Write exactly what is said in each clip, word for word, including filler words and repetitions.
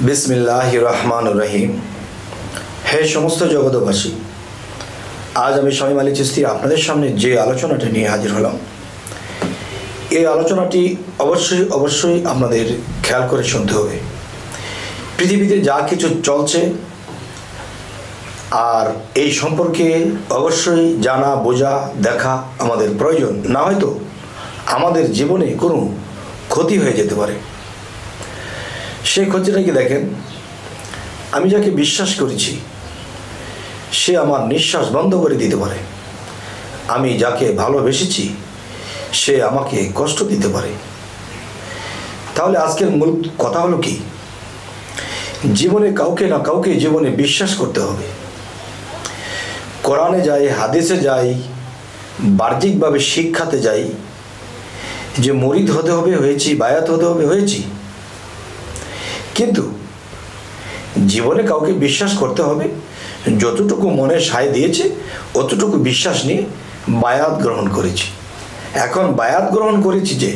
बिस्मिल्लाहिर रहमानिर रहीम। हे समस्त जगतबासी, आज आमी शामीम आली चिश्ती आपनादेर सामने जे आलोचनाटी निये हाजिर हलाम, এই আলোচনাটি অবশ্যই অবশ্যই আপনাদের খেয়াল করে শুনতে হবে। পৃথিবীতে যা কিছু চলছে আর এই সম্পর্কে অবশ্যই জানা বোঝা দেখা আমাদের প্রয়োজন, না হয়তো আমাদের জীবনে কোনো ক্ষতি হয়ে যেতে পারে। সেই ক্ষতিটা কি দেখেন, আমি যাকে বিশ্বাস করেছি সে আমার নিঃশ্বাস বন্ধ করে দিতে পারে, আমি যাকে ভালোবেসেছি সে আমাকে কষ্ট দিতে পারে। তাহলে আজকের মূল কথা হলো কি, জীবনে কাউকে না কাউকে জীবনে বিশ্বাস করতে হবে। কোরআনে যাই, হাদিসে যাই, বাহ্যিকভাবে শিক্ষাতে যাই যে মুরিদ হতে হবে হয়েছি, বায়াত হতে হবে হয়েছি, কিন্তু জীবনে কাউকে বিশ্বাস করতে হবে। যতটুকু মনে সায় দিয়েছে অতটুকু বিশ্বাস নিয়ে বায়াত গ্রহণ করেছি। এখন বায়াত গ্রহণ করেছি যে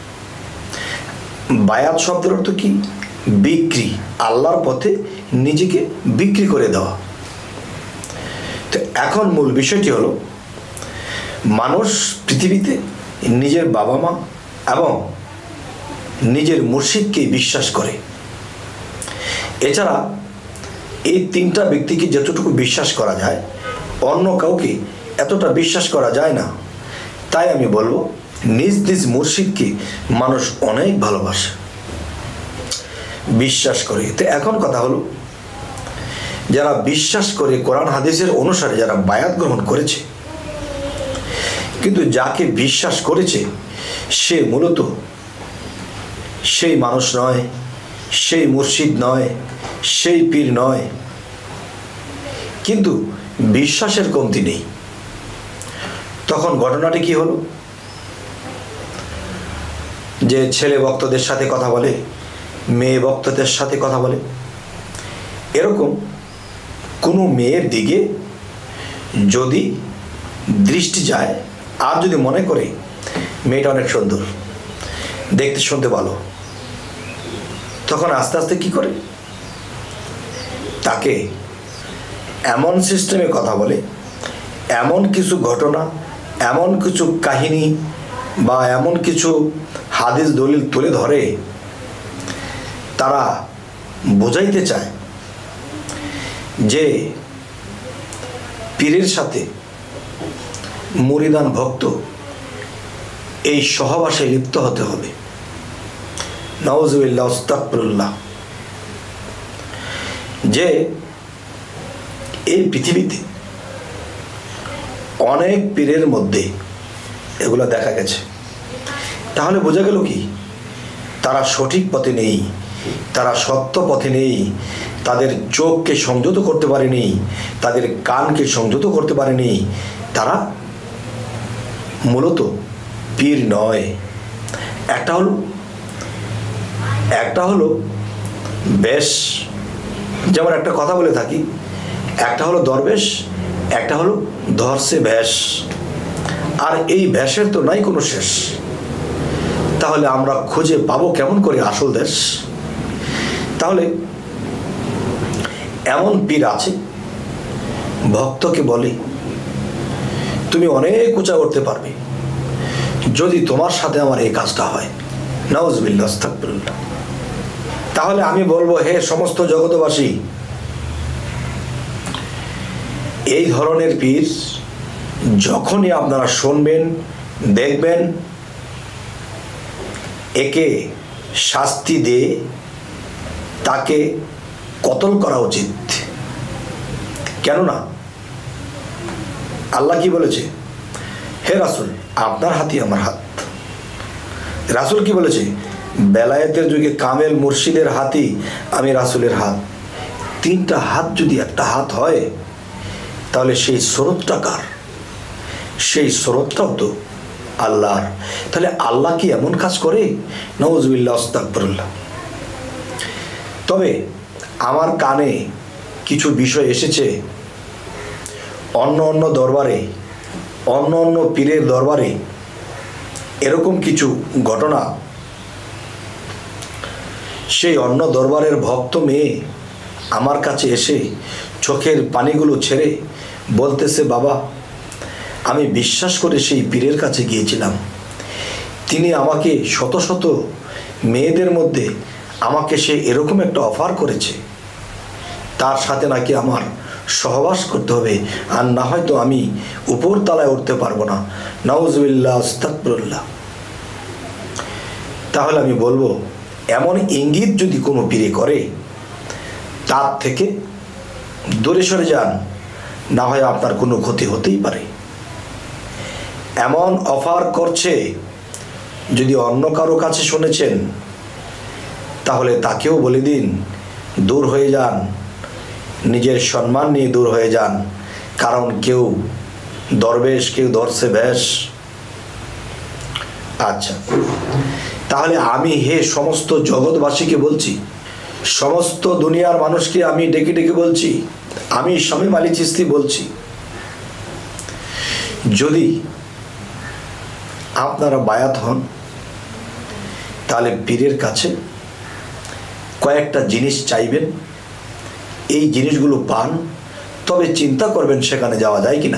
বায়াত শব্দের অর্থ কি? বিক্রি, আল্লাহর পথে নিজেকে বিক্রি করে দেওয়া। তো এখন মূল বিষয়টি হলো, মানুষ পৃথিবীতে নিজের বাবা মা এবং নিজের মুর্শিদকে বিশ্বাস করে। এছাড়া এই তিনটা ব্যক্তিকে যতটুকু বিশ্বাস করা যায় অন্য কাউকে এতটা বিশ্বাস করা যায় না। তাই আমি বলবো, নিজ নিজ মুর্শিদকে মানুষ অনেক ভালোবাসে, বিশ্বাস করে। তো এখন কথা হলো, যারা বিশ্বাস করে কোরআন হাদিসের অনুসারে যারা বায়াত গ্রহণ করেছে, কিন্তু যাকে বিশ্বাস করেছে সে মূলত সেই মানুষ নয়, সেই মুর্শিদ নয়, সেই পীর নয়, কিন্তু বিশ্বাসের কমতি নেই। তখন ঘটনাটি কি হলো, যে ছেলে ভক্তদের সাথে কথা বলে, মেয়ে ভক্তদের সাথে কথা বলে, এরকম কোনো মেয়ের দিকে যদি দৃষ্টি যায় আর যদি মনে করে মেয়েটা অনেক সুন্দর, দেখতে শুনতে ভালো, তখন আস্তে আস্তে কি করে, তাকে এমন সিস্টেমে কথা বলে, এমন কিছু ঘটনা, এমন কিছু কাহিনী বা এমন কিছু হাদিস দলিল তুলে ধরে তারা বোঝাইতে চায় যে পীরের সাথে মুরিদান ভক্ত এই সহবাসে লিপ্ত হতে হবে। নাউজুবিল্লাহ, আস্তাগফিরুল্লাহ। যে এই পৃথিবীতে অনেক পীরের মধ্যে এগুলো দেখা গেছে। তাহলে বোঝা গেল কি, তারা সঠিক পথে নেই, তারা সত্য পথে নেই, তাদের চোখকে সংযত করতে পারেনি, তাদের কানকে সংযত করতে পারেনি, তারা মূলত পীর নয়। একটা হলো একটা হলো বেশ, যেমন একটা কথা বলে থাকি, একটা হলো দরবেশ, একটা হলো ধরছে ভেষ, আর এই ভেষের তো নাই কোনো শেষ। তাহলে আমরা খুঁজে পাবো কেমন করে আসল দেশ? তাহলে এমন পীর আছে ভক্তকে বলে, তুমি অনেক উঁচা করতে পারবে যদি তোমার সাথে আমার এই কাজটা হয়। নাউজুবিল্লাহ, আস্তাগফিরুল্লাহ। তাহলে আমি বলবো, হে সমস্ত জগতবাসী, এই ধরনের পীর যখনই আপনারা শুনবেন, দেখবেন, একে শাস্তি দিয়ে তাকে কতল করা উচিত। কেননা আল্লাহ কি বলেছে, হে রাসূল আপনার হাতই আমার হাত। রাসূল কি বলেছে, বেলায়েতের যুগে কামেল মুর্শিদের হাতই আমি রাসূলের হাত। তিনটা হাত যদি একটা হাত হয় তাহলে সেই স্রোতটা কার? সেই স্রোতটাও তো আল্লাহর। তাহলে আল্লাহ কি এমন কাজ করে? নাউজুবিল্লাহ, আস্তাগফিরুল্লাহ। তবে আমার কানে কিছু বিষয় এসেছে, অন্য অন্য দরবারে, অন্য অন্য পীরের দরবারে এরকম কিছু ঘটনা সেই অন্য দরবারের ভক্ত মেয়ে আমার কাছে এসে চোখের পানিগুলো ছেড়ে বলতেছে, বাবা, আমি বিশ্বাস করে সেই পীরের কাছে গিয়েছিলাম, তিনি আমাকে শত শত মেয়েদের মধ্যে আমাকে সে এরকম একটা অফার করেছে, তার সাথে নাকি আমার সহবাস করতে হবে, আর না হয়তো আমি উপর তলায় উঠতে পারবো না। নাউজুবিল্লাহ, আস্তাগফিরুল্লাহ। তাহলে আমি বলবো, এমন ইঙ্গিত যদি কোনো পীরে করে তার থেকে দূরে সরে যান, না হয় আপনার কোনো ক্ষতি হতেই পারে। এমন অফার করছে, যদি অন্য কারো কাছে শুনেছেন তাহলে তাকেও বলে দিন, দূর হয়ে যান, নিজের সম্মান নিয়ে দূর হয়ে যান। কারণ কেউ দরবেশ, কেউ ধরছে বেশ। আচ্ছা, তাহলে আমি হে সমস্ত জগৎবাসীকে বলছি, সমস্ত দুনিয়ার মানুষকে আমি ডেকে ডেকে বলছি, আমি শামীম আলী চিশতি বলছি, যদি আপনারা বায়াত হন তাহলে পীরের কাছে কয়েকটা জিনিস চাইবেন, এই জিনিসগুলো পান, তবে চিন্তা করবেন সেখানে যাওয়া যায় কিনা।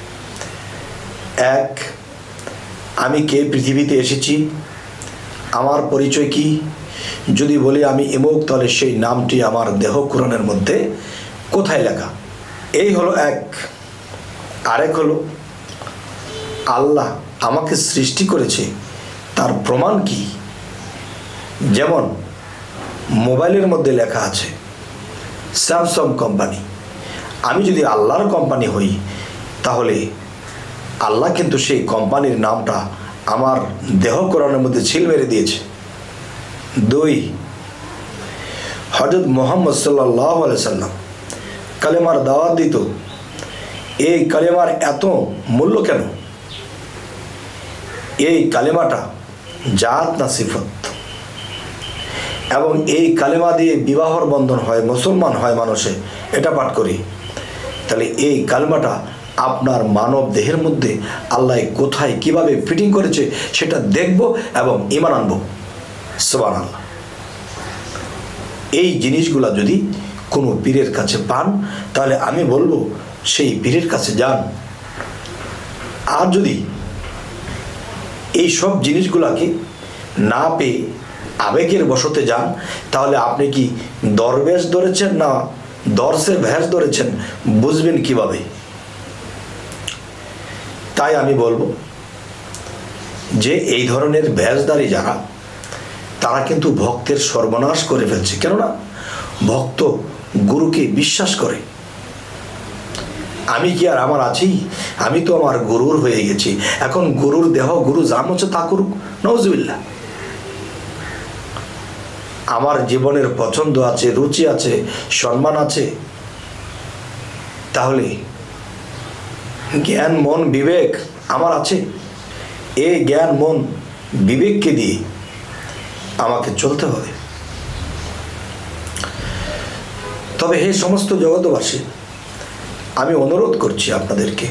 এক, আমি কে পৃথিবীতে এসেছি, আমার পরিচয় কি, যদি বলি আমি এমুক, তাহলে সেই নামটি আমার দেহ কোরআনের মধ্যে কোথায় লেখা। এই হলো এক। আরেক হলো, আল্লাহ আমাকে সৃষ্টি করেছে তার প্রমাণ কি। যেমন মোবাইলের মধ্যে লেখা আছে স্যামসাং কোম্পানি, আমি যদি আল্লাহর কোম্পানি হই তাহলে আল্লাহ কিন্তু সেই কোম্পানির নামটা আমার দেহ কোরআনের মধ্যে ছিল মেরে দিয়েছে। দুই, হযরত মুহাম্মদ সাল্লাল্লাহু আলাইহি সাল্লাম কালেমার দাওয়াত দিত, এই কালেমার এত মূল্য কেন? এই কালেমাটা জাত না সিফত, এবং এই কালেমা দিয়ে বিবাহর বন্ধন হয়, মুসলমান হয় মানুষে, এটা পাঠ করি। তাহলে এই কালেমাটা আপনার মানব দেহের মধ্যে আল্লাহ কোথায় কিভাবে ফিটিং করেছে সেটা দেখব এবং ঈমান আনব। সুবহানাল্লাহ। এই জিনিসগুলা যদি কোনো পীরের কাছে পান তাহলে আমি বলবো সেই পীরের কাছে যান। আর যদি এই সব জিনিসগুলাকে না পেয়ে আবেগের বশতে যান তাহলে আপনি কি দরবেশ ধরেছেন না দর্শে ভ্যাস ধরেছেন, বুঝবেন কিভাবে? তাই আমি বলবো যে এই ধরনের ভ্যাসদারি যারা, তারা কিন্তু ভক্তের সর্বনাশ করে ফেলছে। কেননা ভক্ত গুরুকে বিশ্বাস করে। আমি কি আর আমার আছি? আমি তো আমার গুরুর হয়ে গেছি, এখন গুরুর দেহ গুরু যা হচ্ছে তা করুক, নাউজুবিল্লাহ। আমার জীবনের পছন্দ আছে, রুচি আছে, সম্মান আছে, তাহলে জ্ঞান মন বিবেক আমার আছে। এই জ্ঞান মন বিবেককে দিয়ে আমাকে চলতে হবে। তবে হে সমস্ত জগৎবাসী, আমি অনুরোধ করছি আপনাদেরকে,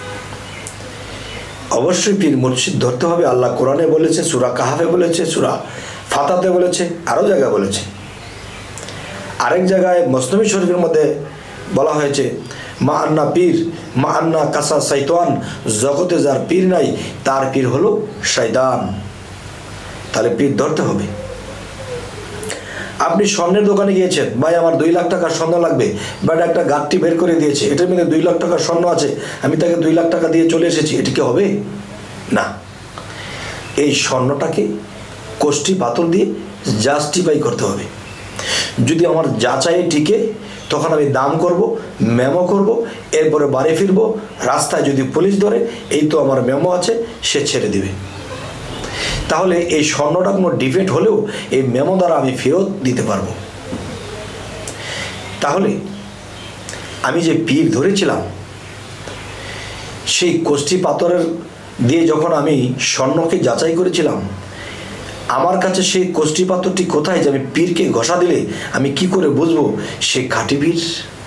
অবশ্যই পীর মুর্শিদ ধরতে হবে। আল্লাহ কোরআনে বলেছে, সূরা কাহাফে বলেছে, সূরা ফাতাতে বলেছে, আরও জায়গায় বলেছে। আরেক জায়গায় মসনবী শরীফের মধ্যে বলা হয়েছে, মা আন্না পীর মা আন্না কাসা শয়তান, জগতে যার পীর নাই তার পীর হলো শয়তান। তাহলে পীর ধরতে হবে। আপনি স্বর্ণের দোকানে গিয়েছেন, ভাই আমার দুই লাখ টাকার স্বর্ণ লাগবে, বাট একটা গাঁটটি বের করে দিয়েছে, এটার মধ্যে দুই লাখ টাকার স্বর্ণ আছে, আমি তাকে দুই লাখ টাকা দিয়ে চলে এসেছি, এটি কি হবে? না। এই স্বর্ণটাকে কোষ্ঠী পাথর দিয়ে জাস্টিফাই করতে হবে। যদি আমার যাচাই টিকে তখন আমি দাম করব, মেমো করব, এরপরে বাড়ি ফিরবো। রাস্তায় যদি পুলিশ ধরে, এই তো আমার মেমো আছে, সে ছেড়ে দিবে। তাহলে এই স্বর্ণটা কোনো ডিফেক্ট হলেও এই মেমো দ্বারা আমি ফেরত দিতে পারবো। তাহলে আমি যে পীর ধরেছিলাম, সেই কোষ্ঠী পাথরের দিয়ে যখন আমি স্বর্ণকে যাচাই করেছিলাম, আমার কাছে সেই কোষ্ঠী পাথরটি কোথায় যে আমি পীরকে ঘষা দিলে আমি কি করে বুঝবো সে খাঁটি পীর?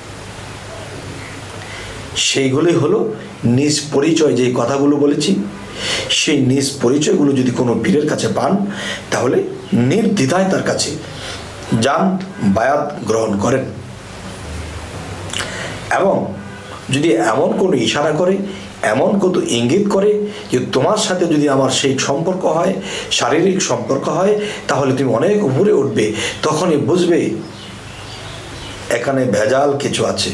সেইগুলোই হলো নিজ পরিচয়। যে কথাগুলো বলেছি, সেই নিজ পরিচয়গুলো যদি কোনো পীরের কাছে পান তাহলে নির্দ্বিধায় তার কাছে যান, বায়াত গ্রহণ করেন। এবং যদি এমন কোনো ইশারা করে, এমন কত ইঙ্গিত করে যে তোমার সাথে যদি আমার সেই সম্পর্ক হয়, শারীরিক সম্পর্ক হয়, তাহলে তুমি অনেক উপরে উঠবে, তখনই বুঝবে এখানে ভেজাল কিছু আছে।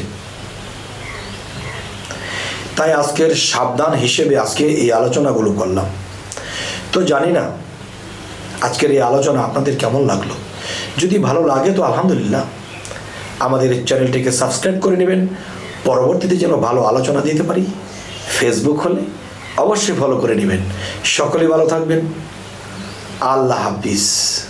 তাই আজকের সাবধান হিসেবে আজকে এই আলোচনাগুলো করলাম। তো জানি না আজকের এই আলোচনা আপনাদের কেমন লাগলো। যদি ভালো লাগে তো আলহামদুলিল্লাহ, আমাদের চ্যানেলটিকে সাবস্ক্রাইব করে নেবেন, পরবর্তীতে যেন ভালো আলোচনা দিতে পারি। ফেসবুক হলে অবশ্যই ফলো করে নেবেন। সকলেই ভালো থাকবেন। আল্লাহ হাফিজ।